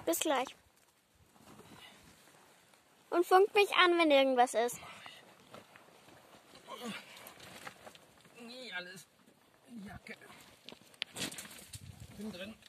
Bis gleich. Und funkt mich an, wenn irgendwas ist. Nie alles. Jacke. Bin drin.